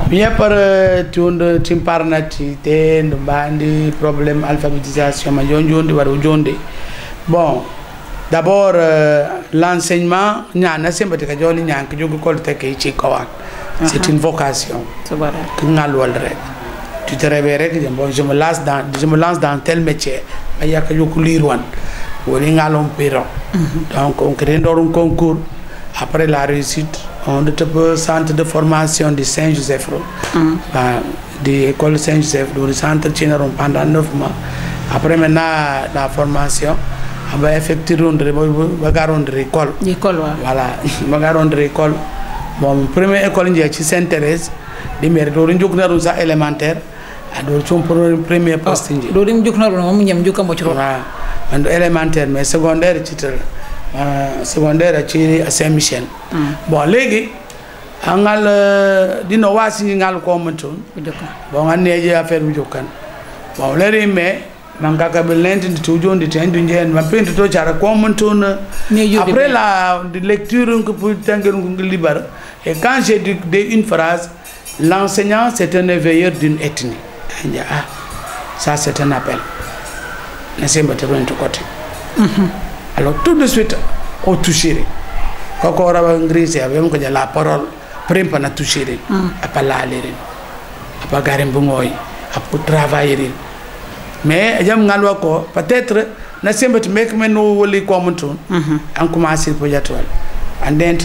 Bien par tund timparnati te bandi problème alphabétisation ma jonjondi waro jonde. Bon, d'abord l'enseignement ñana sembati ka joni ñank jogu kol teke ci kawan. C'est une vocation. Que ngalwal rek. Tu te réveilles rek bon je me lance dans tel métier. Ayaka yoku lirwan. Woni ngalon péron. Donc on crée un concours. Après la réussite, on est un centre de formation de Saint-Joseph, de l'école Saint-Joseph, du centre Tchénaron pendant 9 mois. Après maintenant, la formation, on va effectuer une bagaron de l'école. Voilà, bagaron de l'école. Bon, première école, c'est Sainte-Thérèse, de mère, de élémentaire, de premier poste. Élémentaire, mais secondaire, secondaire à Saint-Michel. Bon, légui angal dino wasi ngal ko monton. Bon aneje affaire bu jokkan. Bon léré mais manga ka belente de tujondi tendu njen ma pente to chara ko monton. Après la lecture que pour tangel libar et quand j'ai dit une phrase, l'enseignant c'est un éveilleur d'une ethnie. Ah, ça c'est un appel. N'est-ce pas de côté. Alors tout de suite, on touche. Quand on a un gris, on a la parole, on a touché. On a parlé, on a garé un bon oeil, on a travaillé. Mais peut-être, on a sempre make me no woli comme tout. On commence à faire tout. And then,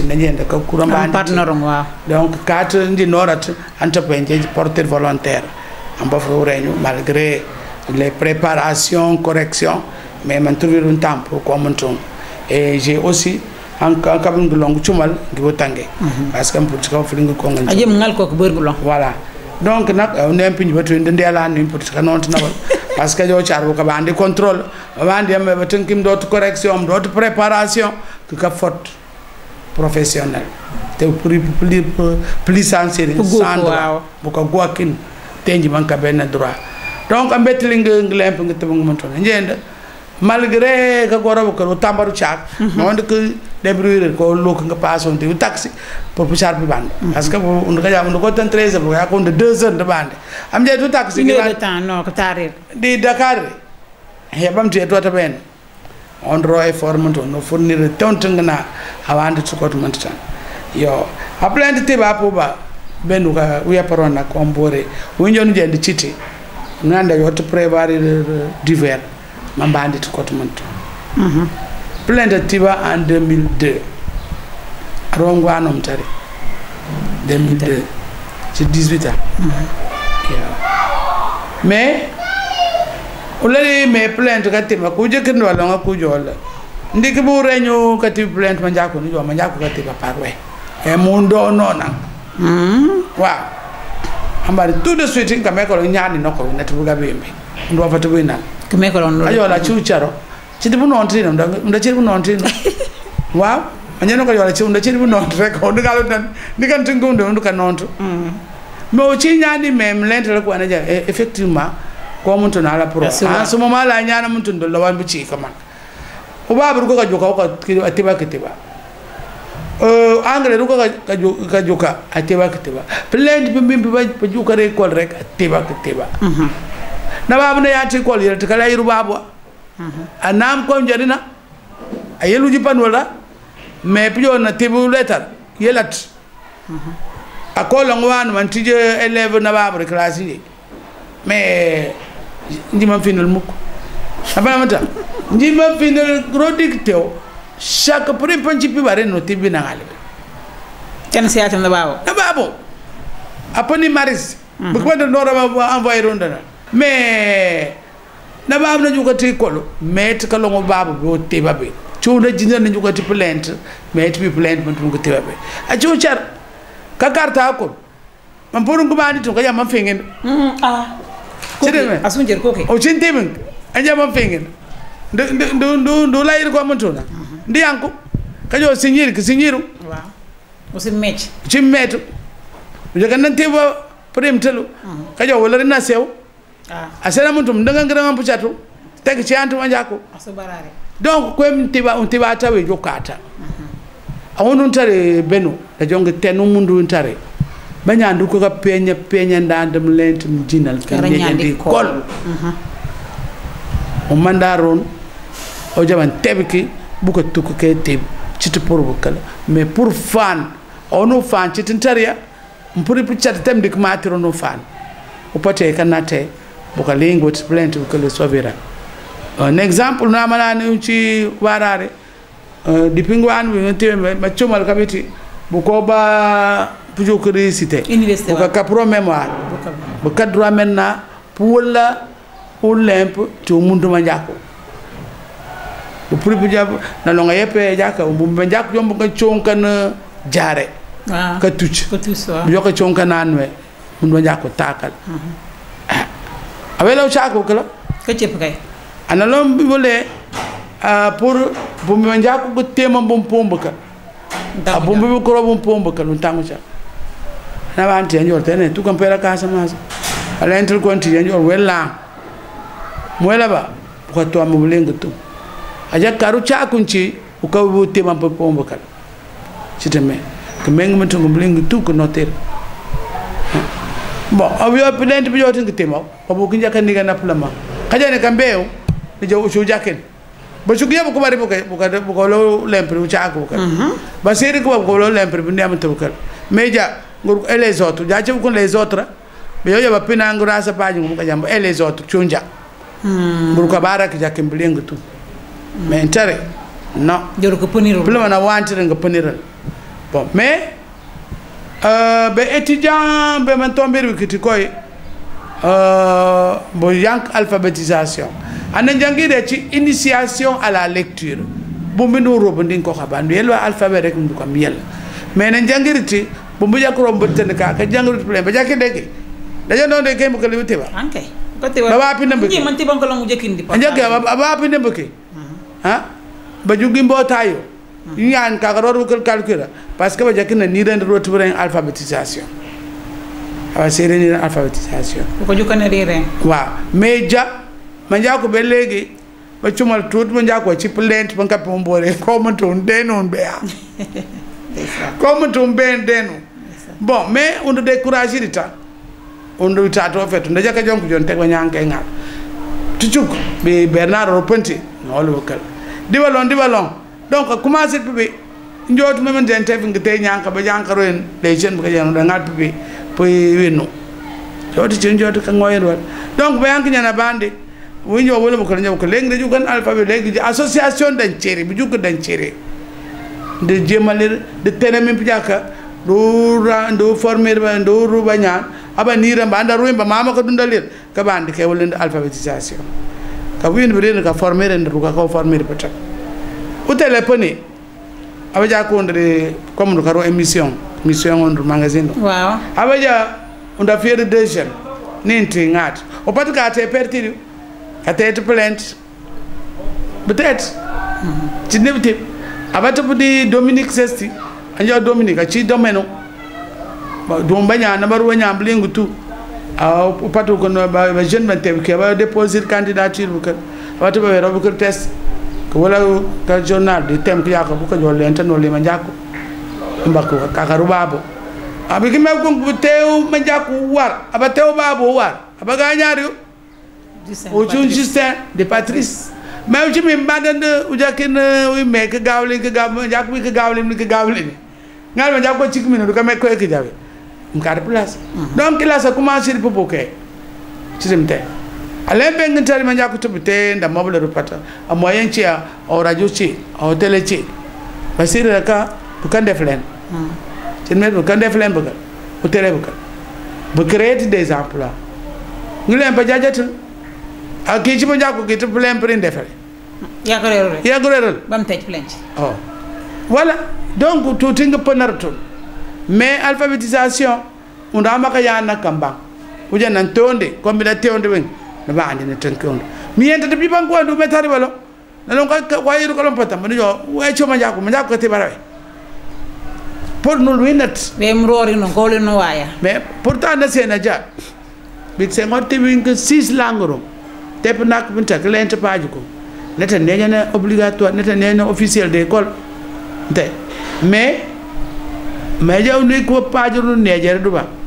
donc, quatre norat entrepreneurs porteurs volontaires. On peut faire malgré les préparations, corrections. Mais je trouve un temps pour commenter. Et j'ai aussi un cabine de longue chumal qui va tanguer. Parce que pour ce qu'on fait, voilà. Donc, on est un peu de la nuit pour ce qu'on a. Parce que j'ai un contrôle, d'autres corrections, d'autres préparations, que la faute professionnelle. C'est plus sensible, sans droit. Beaucoup de gens qui ont droit. Donc, on met les gens malgré que gora ko tambaru chak mo que débrouiller ko lok nga passon de taxi pour poussar bi bande parce que on ga jam ko tan 13 heures ya ko de 2 heures de bande am je tout taxi de temps non ko tarir di Dakar he bam te to ta ben on roy formant no fournir tontangna awande sukot mantan yo après de teba po ba benu ga wiya parona ko mbore wonjon je de cité nganda yo to préparer d'hiver Mambandi de Cotomonto. Plein de Tiba en 2002. Rongwa Nomtari. 2002. J'ai 18 ans. Mais, on a dit, mais plein de Katima, Kuja Kendo, Longa Kujola. Ndikibu Renyo Kati plein de Manjaku, Manjaku Katiba Parway. Et Mundo Nona. Wow. Ambari tout de suite, in Kameko, Nyani Noko, Natuga Bimbi. On doit to win. Ayo la chucharo. Chitibu non trino, nda chitibu non trino. Wow, anyano ka yola chibu nda chitibu non treko, nda galo dan, nda kan tingunde nda kan non. Mais au chinyani même l'entre ko anaja effectivement ko muntu na la pro. Ah so mama la nyana muntu ndo la wan bichi kama. O ba buru ko ka joka ko atiba kitiba. Angre ko ka joka atiba kitiba. Plein de bimbi ba joka re ko rek atiba kitiba. Na babu na yati kol yel tikala yiru babu anam ko jarina ayelu jipan wala mais pio na tibu letter yelat akola ngwan man tije élève na babu classe yi mais ndima final muk abamata ndima final rodik tew chaque principe bare no tibi na ngale ken siatam na babu aponi maris bu ko do ba envoyer ronda mais na babu na jukati kolo mais ka longo babu bo tebabe chuna jinja na jukati plainte mais to be plainte man tungo tebabe a chuchar ka karta ko man porun ko bani to ka yama fengen asunjer ko ke o chintemen anja man fengen do layir ko man tona ndiyanko ka jo signir ki signiru waaw o sim mech chim metu je kan nan teba prem telu ka jo wala na sew asena muntu mdanga ngrama puchatu tek ci antu manjako asubarare donc ko mtiba tawe jokata awonu ntare beno da jonge tenu mundu ntare banyandu ko ka penya ndandam lentum jinal kan nyandi kol o mandaron o jaban tebki buko tukko ke teb citi pour bukala mais pour fan ono fan citi taria mpuri puchat temdi ko matiro no fan o pate kanate buka lingo plainte ko le sovera un exemple na manani ci warare dipingwan wi teme ma chomal kabiti buko ba pujo ko récité université buka kapro mémoire buka droit maintenant pour la lemp to mundu ma jakko bu puri bu jab na lo nga yeppe jakka bu be jakk jom ko chonkan jare ka tuch bu yoko chonkan anwe mundu ma jakko takal awelo chako kala ka cep kay ana lom bi bolé pour bu me jakko ko tema bom pomba ka bu me ko robum pomba ka lu tangu cha na banti en yortene tu kan pera ka sama ala entel konti en yor wella moela ba ko to am bu lenga tu aja karu cha kunci u ka bu tema pomba ka citeme ke meng mutu ngum lenga tu ko noter bon avio plainte bi yotin ke tema ko bu kinja kan diga na plama kajane kambeo ni jaw su jaken ba su giya ko bari bu ko lo lempre u cha ko ka ba seri ko lo lempre bu ndam to ka meja ngur et les autres ja ci ko les autres be yo ba pina ngura sa paji ngum ka jamba et les autres chunja ngur ko baraka jaken bi lenga tu mais intérêt non jor ko peniral plama na wantire nga peniral bon mais be étudiant be man tomber wi kiti koy bo yank alphabétisation ana jangide ci initiation à la lecture bu mbinu robo ndin ko xabandu yelo alphabet rek ndu ko miel mais na jangiriti bu mbu jakro mbeten ka jangiriti problème ba jakke dege dañu non de kay ko limité ba ankay ko te ba pinam ni man ti banko la mu jekindi pa njake ba pinam ke ha ba jugi mbotayo ñaan ka ro ko calculer parce que ba jakina ni ren retrouver alphabétisation awa sere ni alphabétisation ko jukane rere wa mais ja ma jako be legi ba cumal tout ma jako ci plainte ba ngap mo bore ko ma ton denon be ya ko ma ton ben denu bon mais on décourager dita on do ta to fait nda jaka jonko jon tek ba ñanke ngal tucuk be Bernard Ropenti ngol wakal di balon donc commencer pibe njot memen den tef ngite ñanka ba janka roen les jeunes ba janu da ngal pibe poy wenu joti ci njot ka ngoyen wat donc ba yank ñana bande wi ñoo wala ko ñew ko legi de jugan alphabet legi association dañ céré bi juk dañ céré de jemaler de tenemi pijaka do former ba do ruba ñaan aba nira ba anda ruimba mama ko dundalir ka bande ke wala alphabétisation ka win bi ka former en ruka ko former peut-être au téléphone abaja ko ndre comme ko ro émission on magazine waaw abaja on a fait des jeunes ninti ngat o pat ka te pertiru ka te plainte peut-être ci nebti abata budi Dominique Sesti anja Dominique a ci domeno do mbanya na baru wanya blingu tu o patu ko no ba jeune ban te ke ba déposer candidature bu ka abata ba ro bu ko test ko wala ka journal de tem ya ko bu ko jole entano le manjako mbako ka karubabo abiki me ko bu tew manjako war abatew babo war abaga ñaari o jun Justin de Patrice mais ci mi mbadande u jakin wi me ka gawli ka gaw manjako wi ka gawli ngal manjako ci mi no ka me ko e jabe mkar place donc il a ça commencé pour poker ci demte ale beng ntari manjako to bite nda mobile repata a moyen ci a radio ci a télé ci basira ka bu kan def len ci met bu kan def len bëggal bu télé bëggal bu créer des emplois ngi len ba jajatul ak ki ci manjako ki to plein prix defal ya ko rerol bam tej plainte oh voilà donc tout tinga penartul mais alphabétisation on a maka yana kamba uja nan tonde comme da tonde wen na ba andi ne tankondo mi yenta de biban ko do metari walo na lon ka wayiru ko lon patam no yo way choma jako te barawe pour nous winat be mrori no gole no waya mais pourtant na sena ja bit se ngotti wing 6 langoro tep nak binta ko lente paaji ko neta neñana obligatoire neta neñana officiel de école mais jaw ni ko paaji no nejere duba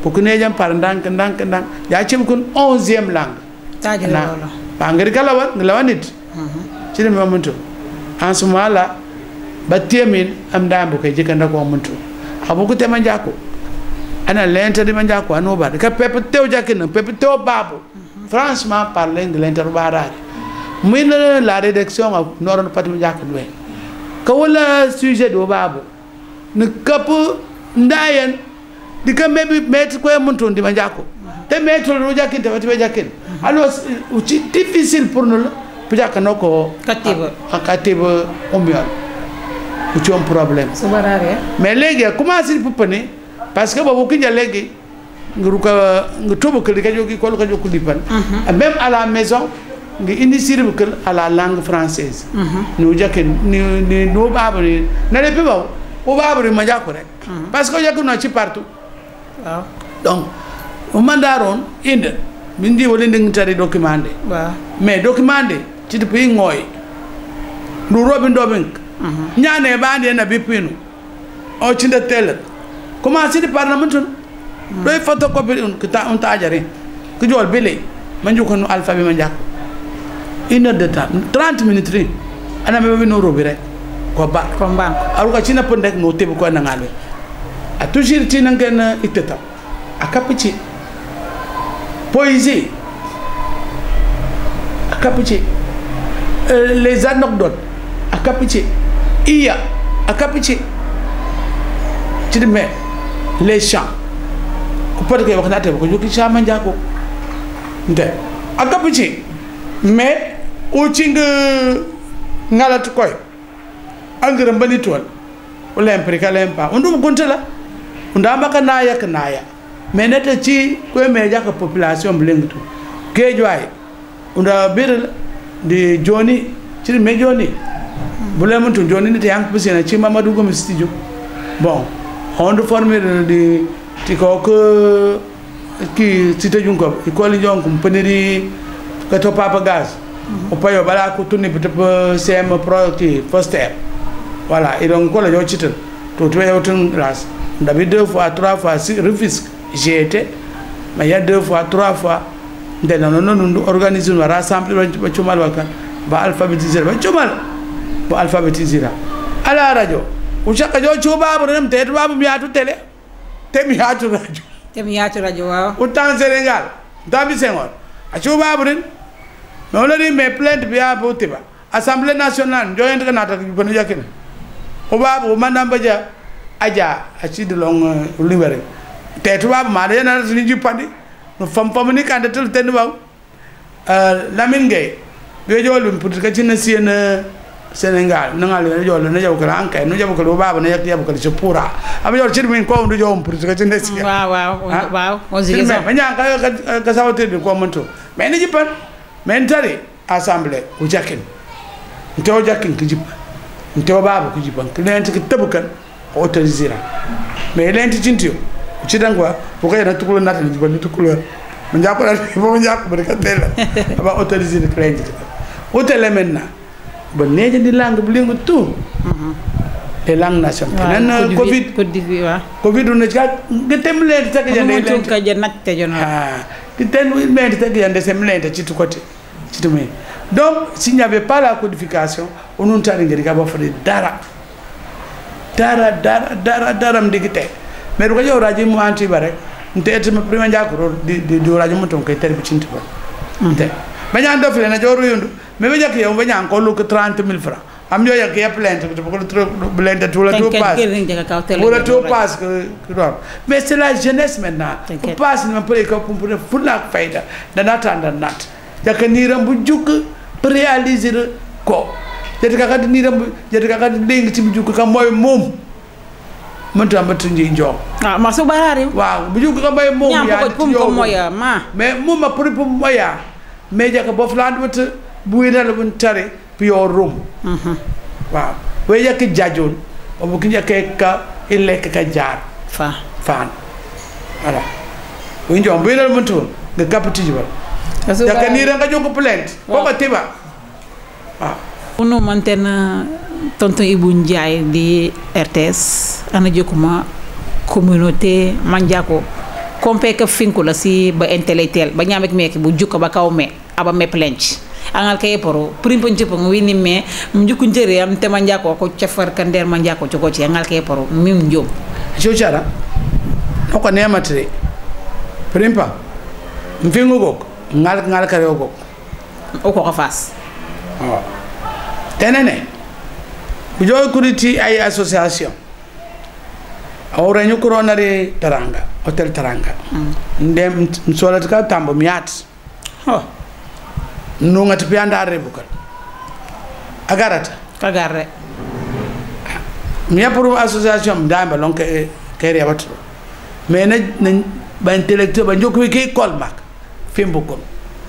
ko kunejam par ndank ya cim kun 11e langue tajale lolo ba ngari kala wan nglawanit ci dem mamuntu en ce moment là ba temin am dambu kay jikanda ko muntu abu ko tema jako ana lenta di manjako anoba ka pepe tew jakina pepe tew babu franchement parler de l'interbarrage min la rédaction of noron patim jakno ka wala sujet do babu ne kap ndayen di ka mebi met ko muntu di manjako te metol ro jakin te wati jakin alors c'est difficile pour nous pour jakano ko katiba omion c'est un problème mais légui commencer pour pener parce que bobu kinja légui nguruka ngutobo ke ka jogi ko ka jokku dipan même à la maison ngi indi sirbu ke à la langue française nous jaken ni no babri na le pebaw o babri ma jakko rek parce que jakku na ci partout waaw donc o mandaron inde min di wala nding tari documenté waaw mais documenté ci depuis ngoy ndu robin dobink ñane bande na bipinu o ci nda tel commencé di parlement doy photocopie on ta jare ku jol bele man joko no alphabet man jak 1 heure de temps 30 minutes ri ana me no robi rek ko ba aru ka cina pon rek no tebu ko na ngalwe a toujours ci nangen iteta a capici poésie a capici les anecdotes a capici iya a capici ci de me les chants ko pot ke wax na te ko joki chama njako nde akapici mais o cinga ngalat koy angre mbani tol wala imprika lempa ndum gontela ndamba ka naya mais neta ci ko me jaka population blengtu kejway unda bir di joni ci me joni bulemuntu joni ni te yank pisina ci mamadou gomi studio bon on de former de tiko ko ki cité junko école jonko peneri ka to papa gaz o payo bala ko tourner peut-être CM pro qui poster voilà et donc ko la jo cité to to yotun grâce d'habitude 2 fois 3 fois refisque j'ai été mais il y a 2 fois 3 fois de non organiser un rassemblement ba chumal waka ba alphabétiser ba chumal ba alphabétiser à la radio o chaka jo chuba brum te babu mi atu télé te mi atu radio waaw autant Sénégal dabi Senghor a chuba brum no lari me plainte bi abu tiba assemblée nationale joyent ka nata bonu yakina o babu mandamba ja aja a ci de long libéré te babu ma de na ni jupandi no fam ni candidat ten baw Lamine Gueye be jolum pour ka ci na sien Sénégal nangal na jolo na jaw kala ankay no jaw kala baba na yak jaw kala ci pura am yor ci min ko ndu jom pour ka ci ne ci waaw on dit ça mais ñan ka sawte bi ko monto mais ni jipan mais tari assemblée u jakin ntew jakin ki jip ntew baba ki jipan ki lenti ki tebukan autorisera mais lenti cintio ci dangwa bu kay na tukul nat ni jipan tukul mo jakko bo jakko ba ka tel ba autoriser ki lenti hôtel maintenant ba neje di langue bu lingu tout les langues nationales nan covid on ka temle ta ka jande te jono ki ten wi mede ta yande semlente ci tout côté ci tout mais donc s'il n'y avait pas la codification on on tari ngari ka ba fa dara mdigite mais ko jow radio mo anti bare nte ma prima jakoro di radio mo ton kay terbi cinti ba nte bañan do fele na joru yundu mais be jakki yow bañan ko lu ko 30000 francs am yo yak ya plainte ko trop plainte tout la tout passe wala tout passe que mais c'est la jeunesse maintenant ko passe ni pour ko pour la fayda da natanda nat jakka ni ram bu juk réaliser ko jeti ka ni ram jeti ka deng ci bu juk ka moy mom man tamba tunji njom ma so barari waaw bu juk ka moy mom ya ko moya ma mais mom ma pour moya mais jakka bo fland wut bu yedal bu tare pure room waaw way yak jajjon o bu ñaké ka ilek ka jaar fan voilà wi njom bu yedal muntu nga capiti jiba yak ni nga jonko plainte ko ba tiba waaw uno mantena tonton Ibou Ndiaye di RTS ana jokuma communauté manjako kompe ka finkula si ba intellectuel ba nyamek meki bu jukka ba kawme aba me plench angal kay poro primpo njepo ngwini me mjuku njere am tema njako ko chafar kander ma njako ko ci angal kay poro mim njom jochara noko nematre primpa mfingo gok ngal kare gok o ko fas tenene bu joy kuriti ay association awra ñu coronari Taranga hotel Taranga ndem solat ka tambo miat no ngati piandare bukal agarata kagarre mi pour association damba lonke kere watro mais na ba intellectuel ba jokku ki kolmak fimbukum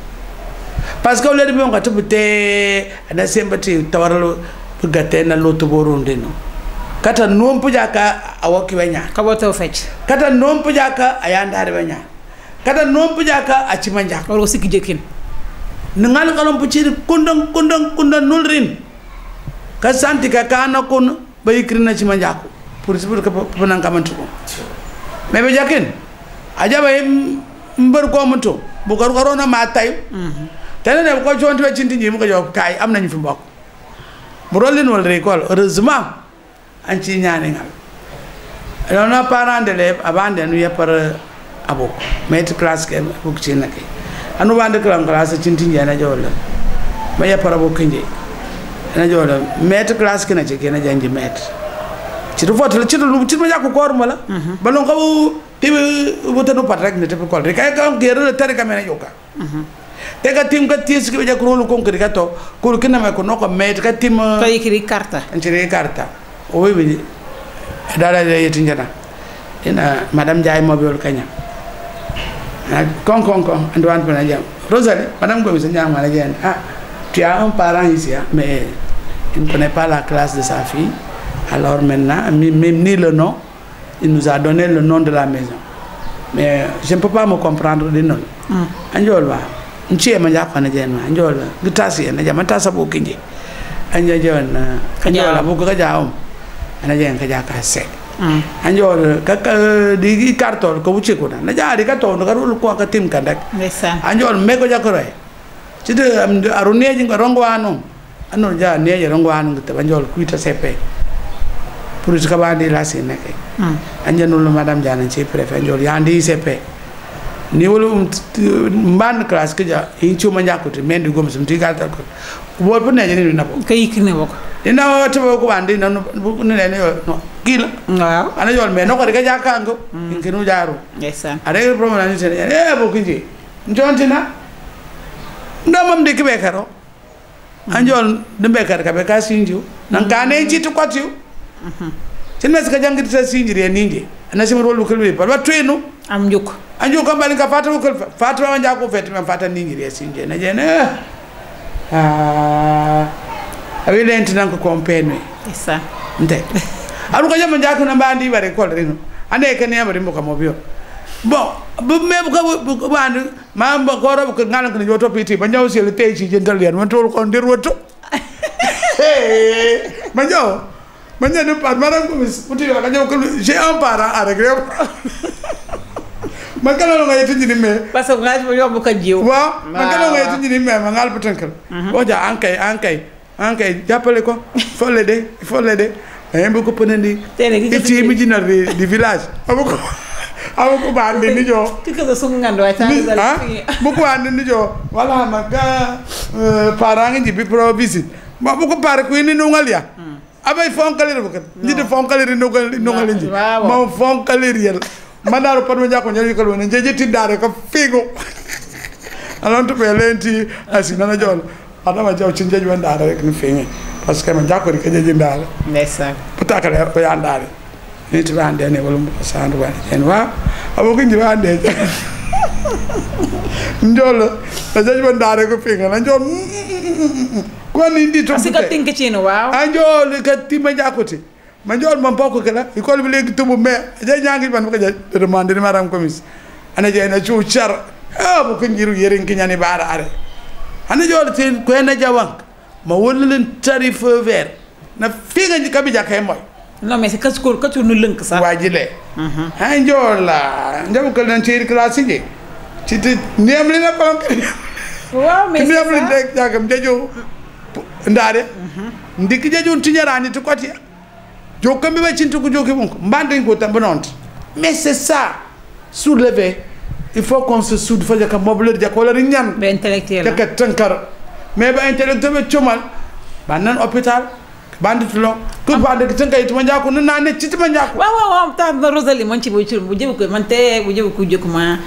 parce que le bi on gatu te na sembati tawaralo gatte na loto boronde no kata nom pujaka awoki wanya kaboto fecc kata nom pujaka ayandare wanya kata nom pujaka achimanja wala sikki jekin ngal kalom pucir kundang nulrin ka santi ka kana kun bayikrina chimanja ko pour ka panan kamantu mais be jakin ajaba mbeur ko muto bu garona ma tay tanene ko jonti we cinti ñi mu ko jox kay am nañu fi mbokk bu rolin wal récolte heureusement an ci ñaané ngal on a parents d'élèves avant de nous par abok maître classe ke bu ci nakay anu bande classe cinti ñana jola ma ya par abok nje na jola maître classe ke na ci ke na janji maître ci do fotel ci do ci ma jakko koor mala balon ko tibe bu tanu pat rek ne te ko rek kay ko gere tere kamena yoka tega tim ka tis ki jakko rolu ko ngri gato ko kina ma ko noko maître ka tim kay kiri karta entire carta o wi dala yeti njana ina madame Ndiaye mobile kanya kon andoine pena jam Rosalie madame Gomis nyam ngala jen tu as un parent ici mais il ne connaît pas la classe de sa fille alors maintenant même ni le nom il nous a donné le nom de la maison mais je ne peux pas me comprendre de nom anjol wa nchie manja kana jen ma anjol gitasi na jama tasa bo kinje anja jon kanjola bu ko jaawum ana jen ka jaka se anjol ka di kartol ko wuce ko na jaari ka to ka rul ko ka tim kan rek anjol me ko jakoro ci de aruneji ngo rongwano anu ja neje rongwano ngata anjol kuita sepe pour ka bandi la se nek anjanul madame jana ci préfet anjol yandi sepe ni wolu mban classe ke ja in chuma nyakuti mendi gom sum tigal ta ko bo bu neje ni nabo kay kine boko dina to ko bandi nanu bu ne no gila waaw ana jol me no ko ga jakango ngenu jaru ndeysaan are problème ni sen bo kinji njontina ndomam de kibe karo anjol de be kar ka be ka sinju nan ka ne ci to kwatiu sen mes ka jangiti sa sinjire ninje ana sim rolu kelbe par wa tuenu am njuk anju ko bali ka fatu ko fatu ma jako fet ma fata ninjire sinje na jene awi lenti nan ko compene esa nte aru ko jama jako na bandi bare ko reno ande ke ne bari mo ka mo bio bon bu me ko bandi ma mbo ko ro ko ngalan ko joto piti ba nyaw sel tey ci jendal yan man tol ko ndir woto ma nyaw ne pas madame ko muti yo ka nyaw ko j'ai un parent à régler ma kala nga yetti ni me parce que ngaj mo yobbu ka jiw wa ma kala nga yetti ni me ma ngal patankal o ja ankay jappale ko folle de ay mbo ko penandi ci mi jinar di village abuko bandi ni jo kiko so ngando ay tan dal buko bandi ni jo wala maga parang ji bi pro visit ma buko par ko ni no ngalia abay fonkalir bukat ni de fonkalir no ngal ji ma fonkalir yel mandaro pat ma jakko nyali ko wona jeje dare ko figo alon to be lenti asina na jol adama jaw ci jeje wandare rek ni fini parce que ma jakko ri ke jeje ndare ndeysaan putaka ko yandare ni ti bande ne wala mo sandu wani en wa abo ko njiwa ande ndolo la jeje wandare ko figo na jol ko ni ndi to parce que tinke ci no waaw anjol ka ti ma jakoti ma jol mam bokko kala école bi legi tubu me je jangi ban ko je demande ni madame commis ana je na ciu char bu ko ngiru yerin ki ñani baara are ana jol tin ko na jawang ma wollen tarif vert na fi nga ka bi jakay moy non mais c'est que nu lënk sax wajile ha njola njabu ko nan ci classe ji ci ndem li na ko waaw mais ndem li rek jagam jejo ndare ndik jejo tiñarani to koti jokam be cintu ko joki mon mbande ko tam bonont mais c'est ça soulever il faut qu'on se soude fa jaka mobler jako la ñan be intellectuel jaka tankar mais ba intellectuel be chomal ba nan hôpital banditulo ko bande ko tankay to manjako na ne ci manjako waaw ta na Rosalie mon ci bu jëbu ko man te bu jëbu ko jokuma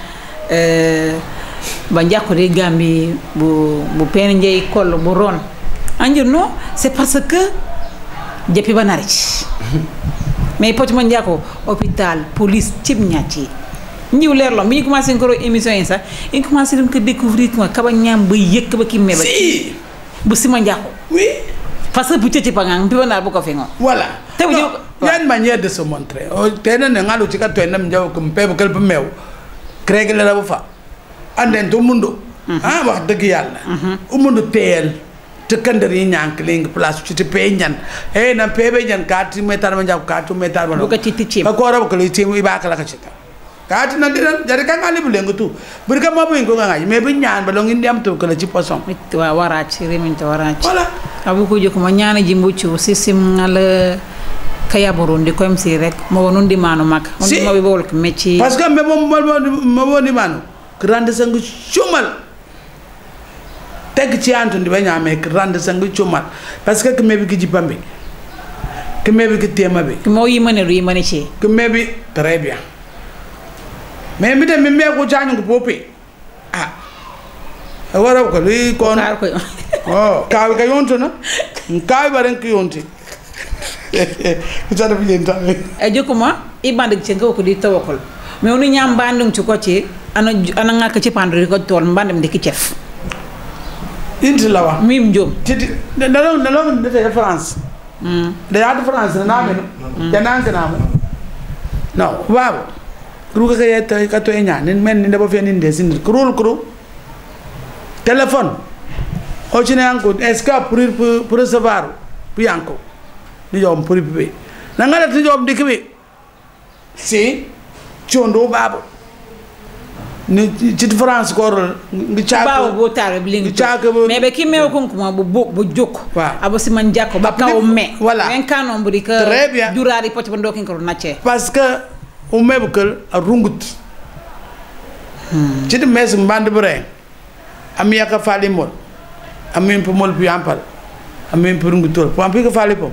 ba njako de gambi bu pen njey kollo bu ron anjir no c'est parce que depuis banarich mais poti man njako hôpital police cib ñati ñiw leer lo mi commencé ko émission yi sax il commencé dem ko découvrir ko kaba ñam ba yek ba ki meba si bu sima njako oui parce que bu tete pangang bi banar bu ko fi ngo voilà te bu il y a une manière de se montrer tena ne ngalo ci ka to nam njaw ko pebe kel bu mew kreg la bu fa anden to mundo wax deug yalla umundo teel te kandar yi ñank ling place ci te pe ñan na pebe ñan kati metar ma njaw katu metar ma bu ko ci ticim ko ro ko li ci ba ka la ka ci kati na dina jari ka ngali bu lengu tu bur ka ma bu ko ngai mais bu ñaan ba lo ngi dem to ko la ci poson wa wara ci remin to wara ci voilà abu ko joko ma ñaana ji mbuccu sisim ngal kaya borundi comme si rek mo wonon di manu mak on di ma be bol ko metti parce que me mo woni manu grande sangu chumal teg ci antundi ba ñame grande sangu chumal parce que me bi ki jipambe que me bi ki tema be mo yi mané ci que me bi très bien mais mi dem me ko jañu ko popé wara ko li kon oh ka ka yonto na ka baren ki yonti jara bi yenta e jokuma ibande ci nga ko di tawakol mais onu ñam bandum ci ko ci ana ngaka ci pandri ko tol mbandam de ki chef inti la wax mim njom ci dalo de France de ya de France na me janan kana mo non waaw ruga ka yetta ka to ñaan nen men ni da ba fe ni de sin krul téléphone o ci ne anko est-ce que pour recevoir bu yanko ni jom pour bi na nga def jom dik bi si chondo babu ni ci France ko ngi ciaako babu bo tar bi lingi mais be ki mew ko kuma bu jokk abo si man jakko ba kaw me en kanon bu di ka jurari poti ba ndokin ko nacce parce que o mebkel a rungut ci de mes mband bu re am yaka fali mol am min po mol pi ampal am min po rungutol po am pi ko fali po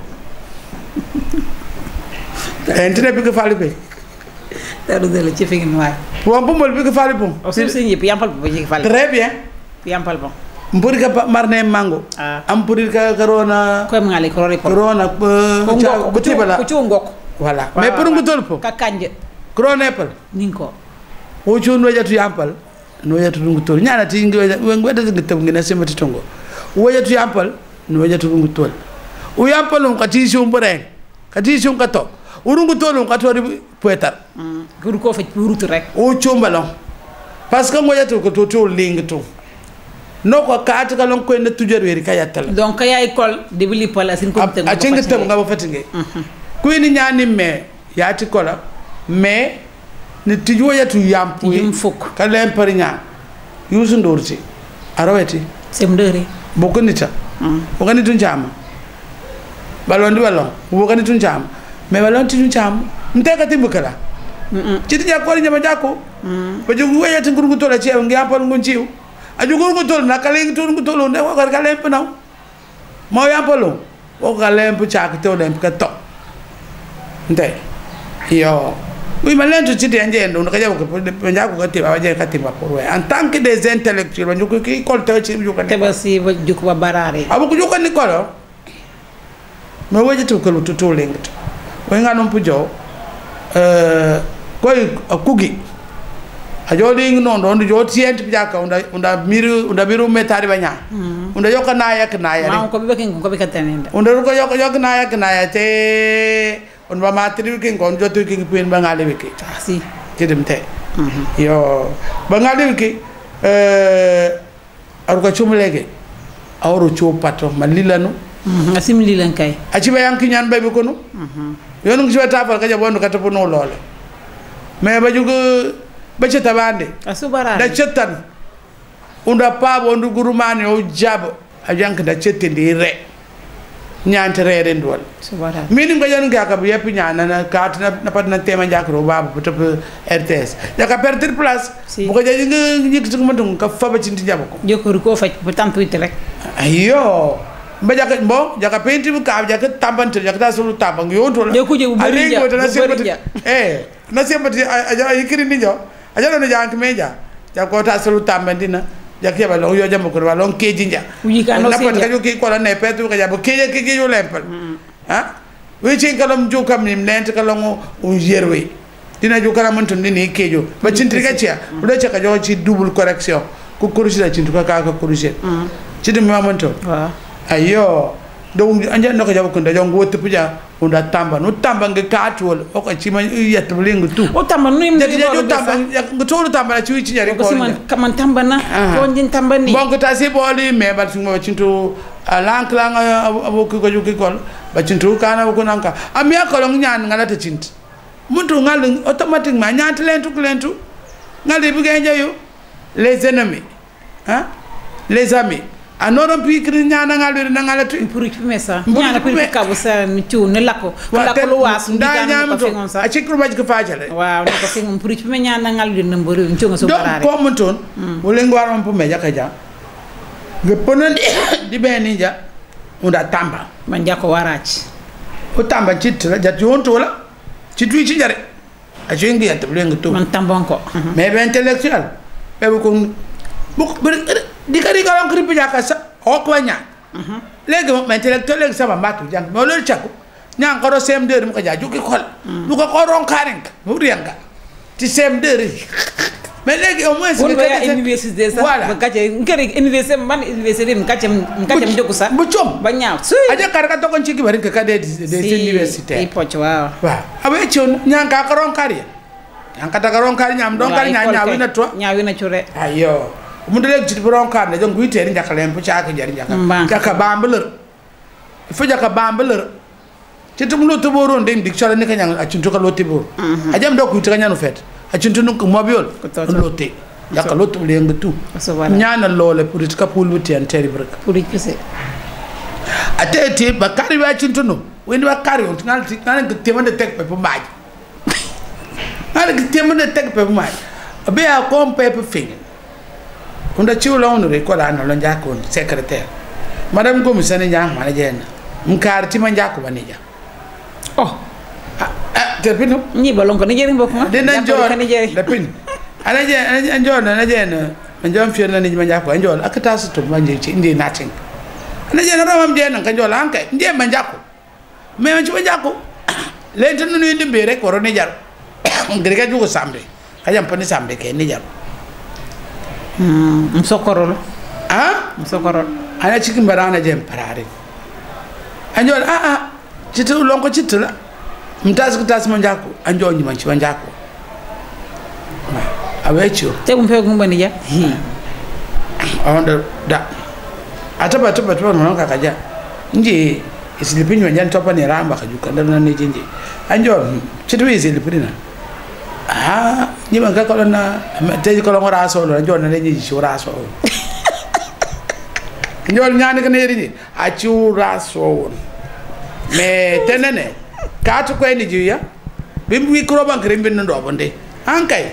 entene pi ko fali pe ta do dele ci fi ngi way po am po mol pi ko fali po o se se yep yampal po ci fali très bien yampal po mburi ka marne mango am puri ka corona ko ngali corona ko tibala ko ci ngok voilà mais pour ngutol po ka kanje corona apple ninko o ci no jatu yampal no yatu ngutol ñana ti ngweda ngi tam ngi na semati tongo o yatu yampal no yatu ngutol o yampal on kati ci mbore kati ci ngato o ngutol on kato ri poetar guru ko fa rutu rek o chombalon parce que ngo yatu ko to ling to no ko kaata ka lon ko en tujer weri ka yatal donc ya école de bili pala sin ko te a cinga tam nga ba fatinge ku ni ñani me yaati kola mais ni tijo yatu yampu yim fuk ka lem parnya yusu ndorti araweti sem deure boko nita boko nitu jama balondi balon boko nitu jama mais balon titu jama nteka tibukala citi jakori nyama jako ba jogu wayati ngurgu tola ci ngi ampal ngunciu aju ngurgu tol na kale ngi ngurgu tolo ne ko kale penaw mo yampalo o kale mpu chak to dem ka to nte yo oui mais l'un de ces indiens on regarde que penja ko ti ba je ka ti ba pour en tant que des intellectuels ñu ko ki kolta ci ñu ko te ba si ba juk ba barare abu ko ko ni kolo mais waje to ko to lengt way nga non pujo koy kugi a jodi non don jo tient bi jaka unda miru metari banya unda yok na yak na ya ma ko be ken ko be katanenda unda ko yok na yak na ya te on ba matri ken kon jotu ken pen ba ngale wiki si jedem te yo ba ngale wiki ar ko chumlege awru chu patro malilanu asimli lan kay aci ba yanki ñaan bay bi kono yonu ngi ta fal ka jabondu ka tapu no lole mais ba jugo ba ci tabande asubara da cettan unda paabo ndu gurumani o jabo a jank da cettindi re ñante reere ndol subara mini nga yan ga ka bu yep ñana na kat na pat na tema jakro babu peut RTS ya ka perdre place bu ko jaji nga yik ci mëntum ka faba ci ndi jabo ko jokor ko faj bu tampuite rek ayo mba jaka bo jaka penti bu ka jaka tambante jaka ta sulu tabang yonto la ko je bu bari ja na sembati aja yikiri ni jo aja no jank meja jako ta sulu tambandina jakya ba lo yo jambo ko lo keji nja no na pat ka yo ki ko la ne petu ka jabo keje ke yo lempal ha wi ci kalam ju kam nim nent ka lo un yerwe dina ju kala man ton ni kejo ba cintri ka cia bu do ca ka jo ci double correction ko corriger la cintu ka corriger ci dum ma man to wa ayo do anja no ka jabo ko da jo wotte puja unda tamba no tamba nga katwol o ko ci ma yett blingu tu o tamba no imde do tamba nga tolu tamba ci ci ñari ko man kaman tamba na ko ndin tamba ni bon ko ta si boli me ba ci mo cintu lank lang abo ko ko juki kol ba cintu kana ko nanka am ya ko ñaan ngala ta cint muntu ngal automatiquement ñaat lentu ngal bi ngay jayu les ennemis hein les amis anoron pi kri ñana ngal na ngala tu pour messa ñana pour ka bu sa mi ciu ne lako wala ko lu was nda ñam to a ci ko baj ko faajale waaw ne ko fi ngum pour me ñana ngal na mbeur ñu ciu nga so barare ko mon ton wala ngwar on pu me jaka ja nga ponon di beni ja unda tamba man jako waraci o tamba ci tra ja jonto wala ci tu ci jare a ci ngi yat bu ngi to man tambon ko mais be intellectuel be ko bu di kari galam kripi jaka sa o ko nya legi mo intellectuel legi sama matu jang mo lol chaku nyang ko do CM2 mo ko ja juki xol du ko ko ron karen mo rianga ci CM2 mais legi au moins c'est que université ça ba gatché ngere université man université ngacam jogu sa bu chom ba ñaaw aja kar ka to kon ci ki bari ka des universités i poch waaw waaw abe ci nyang ka ron kari nyang ka ta ron kari nyam don kari nyaawi na to ñaawi na cure ayo mu dele ci borom kan ne jong guité ni jakalem bu caaka jari jaka bambeleur fu jaka bambeleur ci tum lo to boron dem dik sala ni ka nyang a ci to ka lo tibor ajam do ku to ka nyanu fet a ci to ko mobiol lo te jaka lo to le ngatu nyana lole pour ka pulbuti an teri brek pour kese atete ba kari wa ci to no wendi wa kari on ngal ti ngal ko temande tek pe bu maaj ngal ko temande tek pe bu maaj be a kom pe pe fin unda ciwla onure ko la no lo jakko secrétaire madame gomi sene jang mala jenna mkar ti man jakko banija oh terpino ni balon ko ni jeri mbok ma de nan jor terpin ana je ana jor na je na man jom fier na ni man jakko anjol akata su to man je ci indi nating ana je na ramam je nan kan jol anka ndiye man jakko me man ci man jakko len tan no indi be rek woro ni jar grega jugo sambe kajam pani sambe ke ni jar msokorol msokorol ana cikin barana jem parare anjol citu lonko citula mtas man jako anjol ni man ci man jako awecho te gum fe gum bani ja onda da ataba non ka kaja nje isilipin man jan topa ne ramba ka juka dan ne jinje anjol citu isilipin ni man ka ko na te ko ngora so lo jona ne ji shura so njol nyani ka ne ri a chura so me tenene ka to ko ni jiya bim wi ko bank rem bin ndo bonde an kay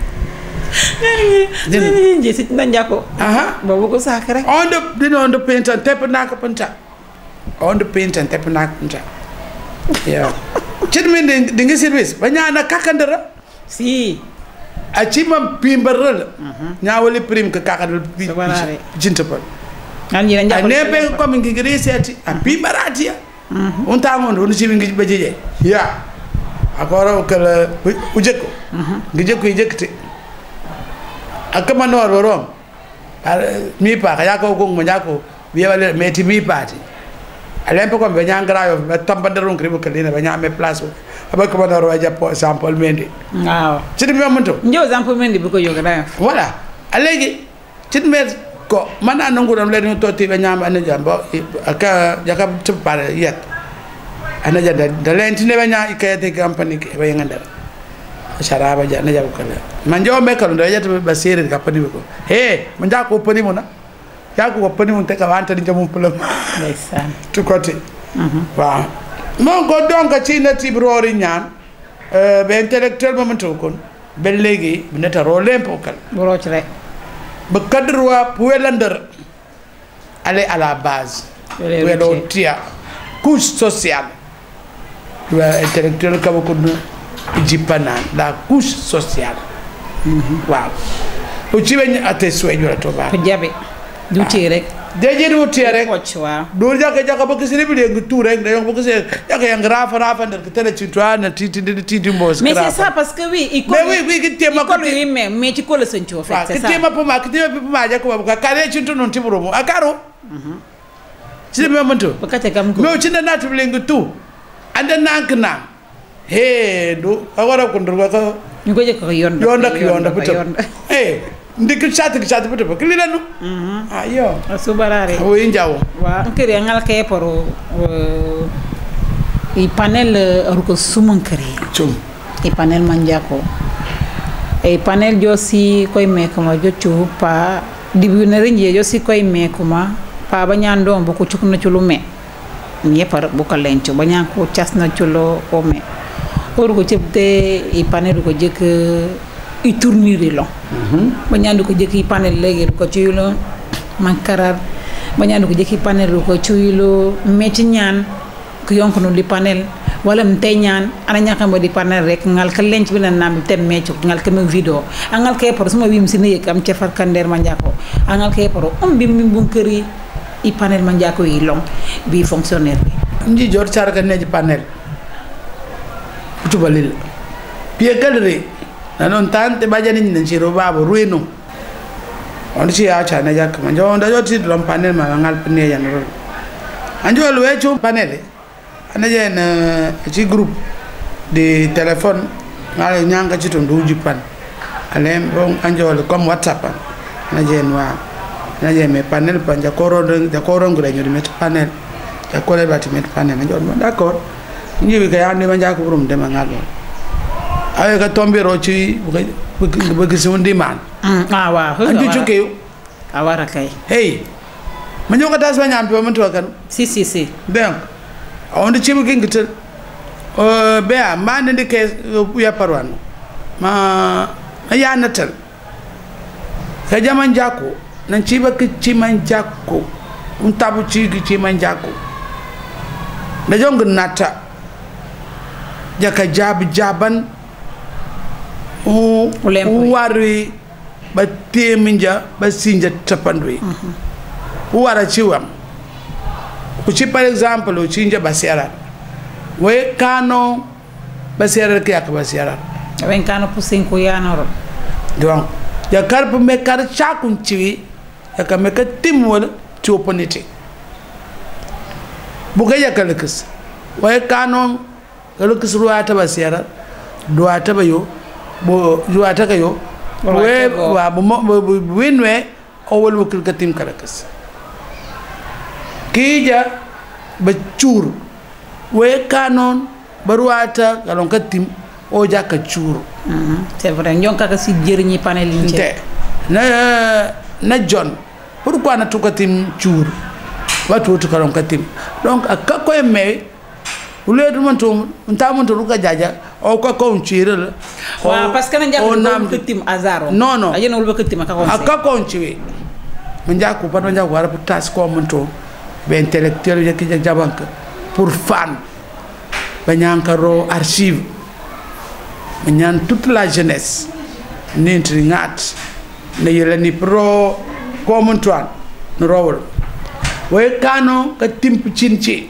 ni je sit na njako babu ko sakare on the painter tep na ka panta on the painter tep na ka panta ya chidmin dingi service banya kakandara si a ci mam pimbarel ñaawali prime ka kakadal jintapal an yina njapal ne be ko mi ngi reseti a pimbarati on ta ngon on ci mi ngi bejeje ya akoro kala ujeko ngi jekko jekte akama nor borom mi pa ka yako go mo nyako bi wala meti mi pati alempe ko be nyangra yo be tambandaron kribo kalina be nyame place abaka bana ro ja sample mendi waaw ci dum yamanto ndio sample mendi bu ko yoga da voilà alegi ci dum ko mana nanguram le to ti be nyam ana jamba aka jaka tpare yet ana jada da lenti ne be nya ikayete company ke be nganda sharaba ja na jabu kala man jo me kala do yet be sere ka pani ko he man ja ko pani mo na ya ko pani mo te ka wanta ni jamu pulam ndeysaan tu côté wa mon ko donc ci na tibrori ñaan be intellectuel mo to kon be legi bu neta ro lempo kal bu roc rek ba cadre wa puelander aller à la base welo tia couche sociale wa intellectuel ka ko no jipana la couche sociale waaw o ci ben até soñu la to ba ko jabe du ci rek deje du ti rek waaw do jaka ba kisi bi ngi tour rek dañu ko kisi jaka yang rafa nder tele ci toi na titi mbos mais c'est ça parce que oui il mais oui ki tema ko oui mais ci ko le sencho en fait c'est ça ki tema pour ma jaka ba ka kare ci tunu tibro mo akaro ci me manto ba kate kam ko mais ci na natu bi ngi tu anda nank na he do awara ko ndur ko ñu ko jëk ko yonda ndik chat puto ko lilanu ayo subarare o injawo wa kere ngal kay poro i panel ruko sumun kere chum i panel manjako e panel josi koy me kama jochu pa dibu na renje josi koy me kuma pa banyando bu ko chukna chulume ni par bu ko lencho banyan ko chasna chulo o me ko chepte i panel ko jek i tournure long bañandu ko jeki panel legi ko ciulo mankarar bañandu ko jeki panel ko ciulo meti ñaan ko yonkono li panel wala mte ñaan ana ñakam di panel rek ngal ka lenc bi na nam tem mecu ngal ka me video angal kay por suma wim sine yek am ci far kander manjako angal kay por bi mi bu keuri i panel manjako yi long bi fonctionnaire bi nji jor charga neji panel tubalil pie gallery nanon tante bajani ni chiro babo ruino on ci acha na jak man jo ndajo ti dom panel ma ngal pne yan ro anjo lo wecho panel ana jen ci groupe de téléphone ngal nyanga ci ton duji pan alem bon anjo comme whatsapp na jen wa na jen me panel pan ja koro ngure nyu met panel ja kore bati met panel anjo d'accord nyi ga yande ma jako burum de ma ngal ay ka tombero ci bëgg ci wondi man wa anju juke awara kay hey ma ñoko tas ba ñam to man to kan si donc on ci bëgg ngitel be man ndike ya parwan ma ya natal ka jaman jako nan ci bëgg ci man jako un tabu ci man jako da jong nata jaka jaban wari ba teminja ba sinja tapandwi wara ciwam ku ci par exemple o cinja basiara we kano basiara ke ak basiara wen kano pusin ko yanoro donc ya karp me kar chakun ciwi ya ka me ka timwol ci opponente bu ga yakal kis we kano kalukis ruata basiara duata bayo bo juata kayo we wa bo winwe o wol wukil katim karakas kija ba chur we kanon baruata galon katim o jaka chur c'est vrai ñon kaka si jeriñi panel yi na John pourquoi na tukatim chur watu to galon katim donc akako me ule du manto ntamonto ruka jaja o ko ko nchirel wa parce que na njako ko tim azaro non ayena wul ko tim aka ko nchiwe njako pa njako wara tas ko manto be intellectuel je ki jabank pour fan banyankaro archive banyan toute la jeunesse nintri ngat ne yelani pro ko manto no rowol we kano ka timp cinci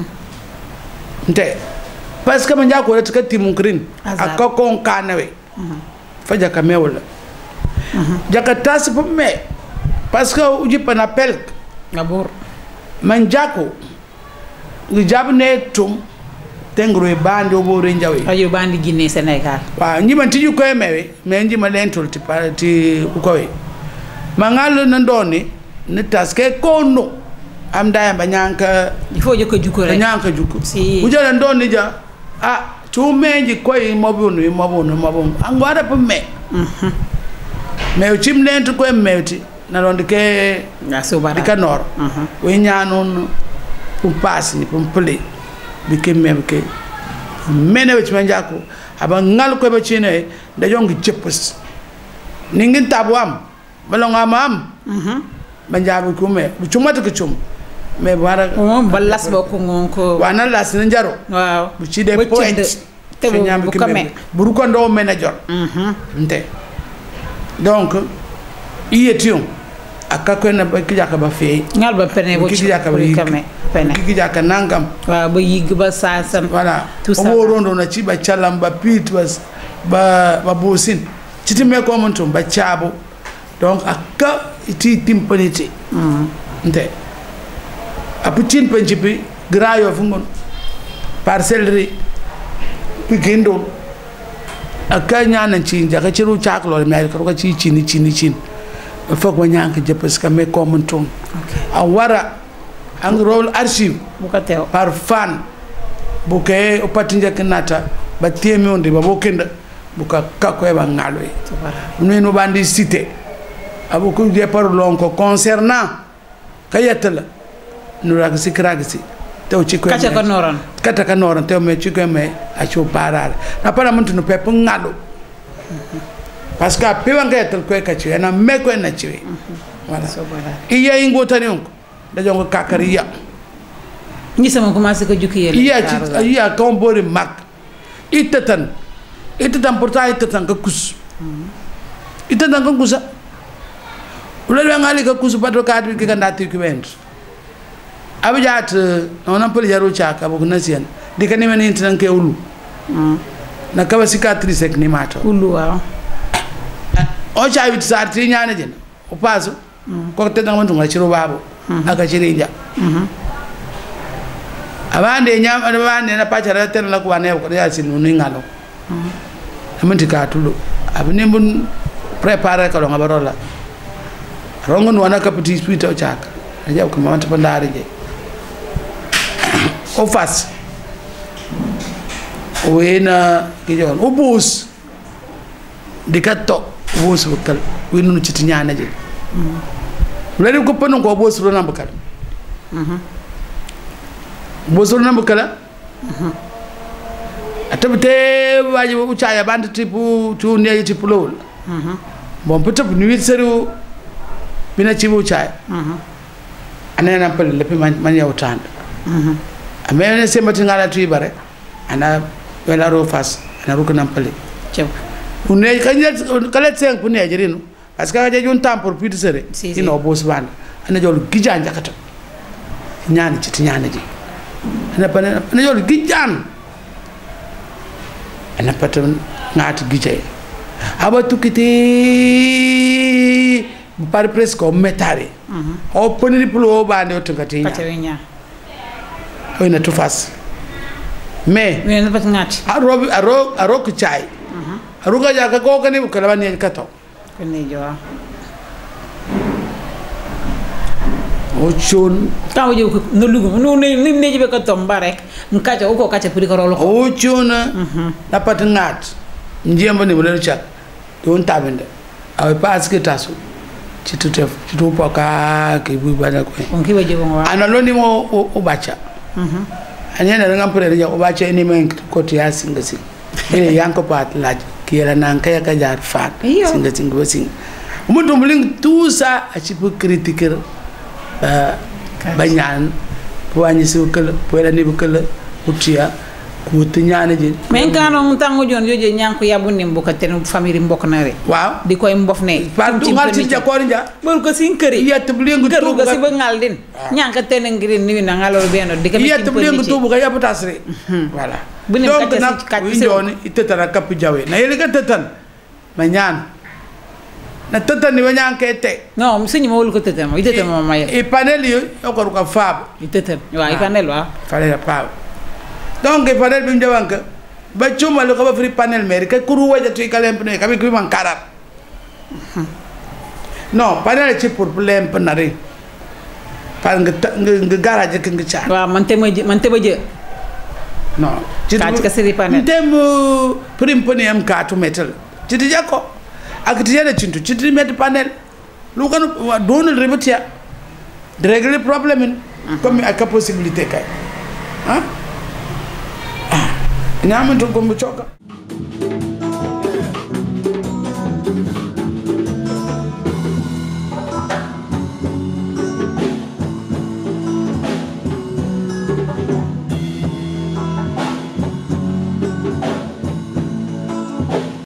nte parce que man jako reta timun krin akako kanawe faja kamewla jaka tas pour me parce que uji panapel ngabor man jako ngi jabne tum tengro e bandi o bo renjawe ayo bandi Guinée Sénégal wa njima tiju ko mewe me njima lentol ti parti ko we mangal na ndoni ne taske kono am da ba nyanka il faut joko juko rek nyanka juko si bu jole ndo ni ja tu meji koy mobunu angwara pa me me chim lent ko mewti na don ke ya subara dika nor we nyanon pour passe ni pour play bi ke memke mene we chmanjako aba ngal ko be chine da jong jeppes ni ngin tabwam bala ngamam banjabu ko me bu chumata ko chum me bara ballas ba ko ngonko wana las na jaro waaw bu ci des points te bu ko me bu ko ndo manager nte donc iyetion akako na ba kijaka ba fe ngal ba pene bo ci kame pene kijaka nangam waaw ba yig ba sasan voilà o rondo na ci ba chalam ba pit ba bosin ci timé ko mon tum ba chabo donc akka iti timpanité nte aputin penjipi grayo fungon parcellerie pigindo akanya nan ci jaga ci ru chaklo me ko ci cini fok wa ñank je parce que me commenton a wara ang rôle archive bu ko tew par fan bu ke o patinja kenata ba temi onde ba bokenda bu ka kako e ba ngalo e subhanallah no bandi cité abu ko je par lonko concernant kayatala no ragsi kragsi tew ci ko kata ka noran tew me ci ko me a ci parar na para muntu no pep ngalo parce que pewan kayatala ko ka ci na me ko na ci voilà iya ingo tani onko da jongo kakariya ni sama commencé ko jukki yele iya tombori mak itatan pourtant itatan ka kus itatan ka kusa ulele ngali ka kus pato kadri ki kanda document abijat non poli yaro chaka bu nasian dikani men intan ke ulu na ka cicatrice ek ni mato ulu wa o chawi sarti nyana jen o paso ko te ngam tunga chiro babo aka chirinja abande nyam abande na pachara tel la ko ane ko ya sinu ni ngalo amanti ka tulo abne mun préparer ka lo ngabarola rongon wana ka petit spirito chaka aja ko manta pandare je o fas o ena kijon o bus dikato bus bukal winu ci tiñana je lari ko panon ko bus ro nambakal bus ro nambakala atabte waji bu caaya bande tipu tu ne tipu lol bon peut-être nuit seru bina ci bu caaya anena pal lepi man yawtand amene semati ngala tu bare ana wala ro fas ana ro kanam pali cew une kala 5 pour ne jirino parce que je jun temps pour plus de seré ino boss bande ana jol gijan jakata ñaan ci ñaan ji ana jol gijan ana patam ngati gijay aba tukiti par presque o metare o poniri pulo bande o tukati ñaan oyna tu fas mais na pat ngati aro ku chai aro ga jaka ko kani bu kala bani kato kani jowa o chon taw je ko no lugu no ne jibe ka tomba rek nkacha uko kacha puri ko rolo o chon na pat ngat njemba ni bulen cha don tabende aw pas ke tasu citu poka ke bu bana ko on ki waje bon wa analo ni mo o bacha anyana ngam pere ja o bacha ni men ko tiya singa sing ene yanko pat laj kiyela nan kaya ka jar fat singa sing go sing mundo muling tout ça a ci pour critiquer banyan po anyi su kala po la ni bu kala utiya ko tiñana je men kanu tango jon yoje nyanko yabuni mboka ten famille mbok na re waaw di koy mbof ne par du ngal ci jakor nja bol ko sin keuri yett bu lengu to ko si ba ngal din nyanka ten ngiri ni na ngalol beno di ka yett bu lengu to bu ga yabutas re voilà donc nak windoni itetana kap jawe na yele ga tetan ma ñaan na tetan ni wanyan ke te non sinyi mo wol ko tetan mo itetan mo maye e panel yo ko ko fab itetan wa e panel wa fale la fab donc e panel bi njawanka ba chuma lo ko ba free panel mer ka kuru waja tu kalem ne ka bi man karat non panel ci pour problème panare par nga garage ke nga chan wa man te ba je non ka ci ka seri panel dem prim poni am ka to metal ci di jako ak ti yada cintu ci di met panel lu kan donul rebetia de régler problème comme ak possibilité kay ah ñamanto ko mu choka